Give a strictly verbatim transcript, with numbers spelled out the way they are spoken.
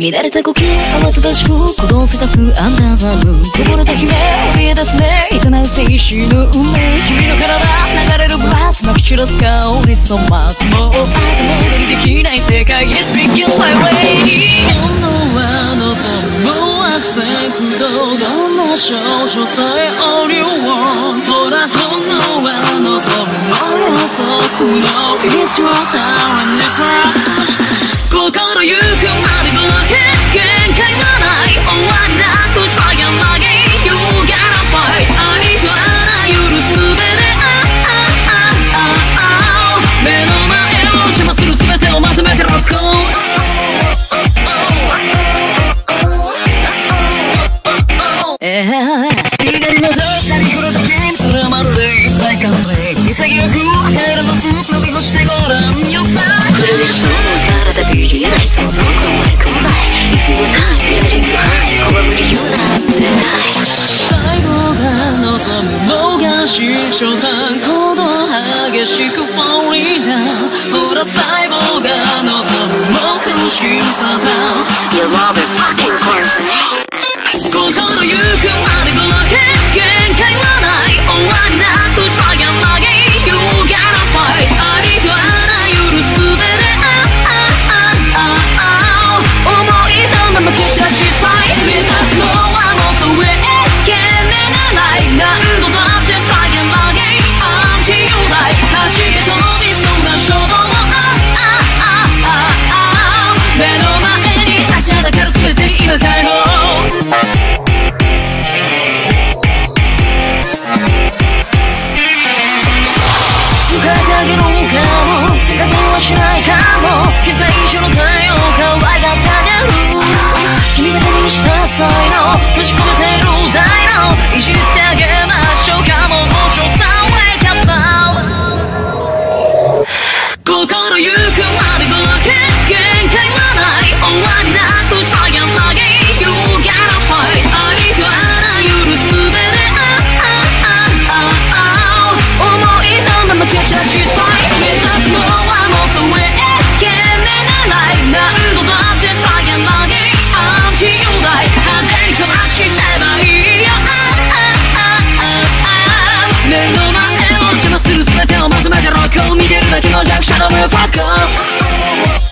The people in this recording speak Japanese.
乱れた呼吸慌ただしく鼓動せかすアンダーザムこぼれた悲鳴見え出すねいざなう青春の運命君の体流れるブラッドまき散らす香り染まってもう後戻りできない世界 Yes begin sideways 本能は望むもう悪戦苦闘どんな少女さえ All you want ほら本能は望むもう予測の It's your time and it's right 心ゆくまでも限界はない終わりだと Try and again You gotta fight 愛とあらゆるすべて目の前を邪魔するすべてをまとめてロックオン左の左振るときそれはまるで再完成潔く帰らず伸び干してごらんよさ震えるその体ビリない想像こまれこないいつもタイムやりのハイ拒む理由なんてない細胞が望むもがし初段行動激しく Falling down ほら細胞が望むも苦しさだ You love it fucking crazy 心ゆくまでも限界はない終わりだと Try and again You gotta fight ありとあらゆるすべて思いのまま蹴散らし Try 目指すのはもっと上へ懸命ならい何度だって Try and again Until you die 弾け飛びそうな衝動目の前に立ちはだかる全てに今解放影の顔手加減はしないかも期待以上の太陽可愛がってあげる君が手にした才能閉じ込めている大脳いじってあげましょうかもう少さ Wake up now 心ゆくまでも限界はない終わりだと Try and again You gotta fight ありとあらゆるすべて思いのまま蹴散らし Try 目指すのはもっと上へ懸命ならい何度だって Try and again Until you die 派手にかましちゃえばいいよ目の前を邪魔する全てをまとめてロックを見てるだけの弱者のムーファッカー